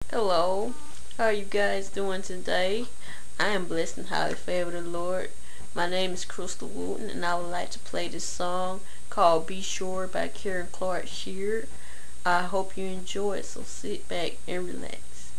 Hello, how are you guys doing today? I am blessed and highly favored of the Lord. My name is Crystal Wooten, and I would like to play this song called Be Sure by Karen Clark Sheard. I hope you enjoy it, so sit back and relax.